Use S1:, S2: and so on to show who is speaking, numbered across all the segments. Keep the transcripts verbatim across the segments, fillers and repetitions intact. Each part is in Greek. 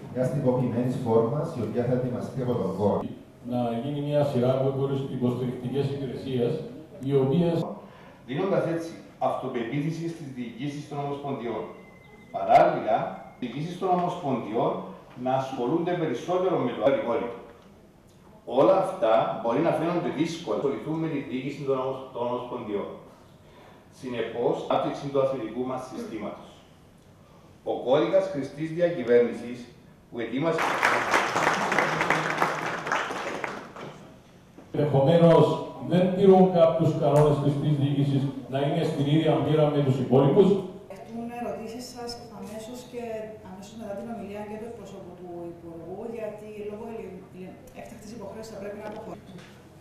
S1: μια τυποποιημένη φόρμα η οποία θα ετοιμαστεί από τον κόρ.
S2: Να γίνει μια σειρά από υποστηρικτικές υπηρεσίες, οι οποίες
S3: δίνοντας έτσι αυτοπεποίθηση στις διοικήσεις των Ομοσπονδιών. Παράλληλα, οι διοικήσεις των Ομοσπονδιών να ασχολούνται περισσότερο με το αγρικόλικο. Όλα αυτά μπορεί να φαίνονται δύσκολα, ασχοληθούν με τη διοίκηση των, ομοσ... των Ομοσπονδιών. Συνεπώς, άπτυξη του αθλητικού μας συστήματος. Ο κώδικας χρηστής διακυβέρνησης που ετοίμασε.
S2: Ενδεχομένως δεν τηρούν κάποιους κανόνες χρηστής διοίκησης να είναι στην ίδια μοίρα με τους υπόλοιπους.
S4: Έχουν ερωτήσεις σας αμέσως και αμέσως μετά την ομιλία και του εκπροσώπου του Υπουργού, γιατί λόγω έκτακτης υποχρέωσης θα πρέπει να αποχωρήσουν.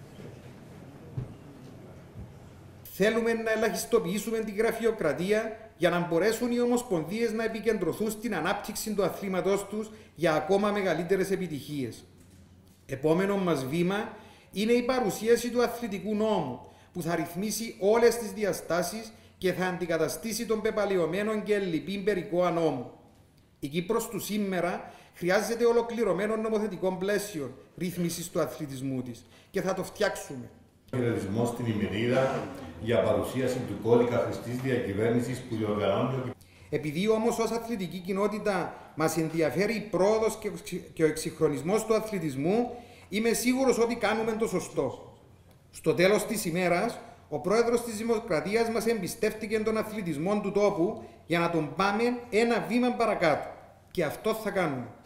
S5: Θέλουμε να ελαχιστοποιήσουμε την γραφειοκρατία για να μπορέσουν οι ομοσπονδίες να επικεντρωθούν στην ανάπτυξη του αθλήματός τους για ακόμα μεγαλύτερες επιτυχίες. Επόμενο μας βήμα είναι η παρουσίαση του αθλητικού νόμου, που θα ρυθμίσει όλες τις διαστάσεις και θα αντικαταστήσει τον πεπαλαιωμένο και ελλειπή περικόα νόμου. Η Κύπρος του σήμερα χρειάζεται ολοκληρωμένο νομοθετικό πλαίσιο ρύθμισης του αθλητισμού της και θα το φτιάξουμε.
S6: Χαιρετισμό στην ημερίδα για παρουσίαση του κώδικα χρηστής διακυβέρνησης που διοργανώνει.
S5: Επειδή όμως ως αθλητική κοινότητα μας ενδιαφέρει η πρόοδος και ο εξυγχρονισμός του αθλητισμού, είμαι σίγουρος ότι κάνουμε το σωστό. Στο τέλος της ημέρας, ο πρόεδρος της Δημοκρατίας μας εμπιστεύτηκε τον αθλητισμό του τόπου για να τον πάμε ένα βήμα παρακάτω. Και αυτό θα κάνουμε.